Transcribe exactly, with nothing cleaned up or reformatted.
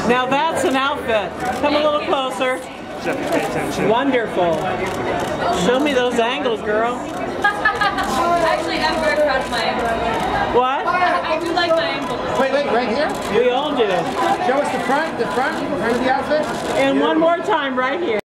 Now that's an outfit. Come a little closer. Jeff, pay attention. Wonderful. Show me those angles, girl. Actually, I'm very proud of my angle. What? I do like my angle. Wait, wait, right here? We all do. Show us the front, the front, front of the outfit. And one more time right here.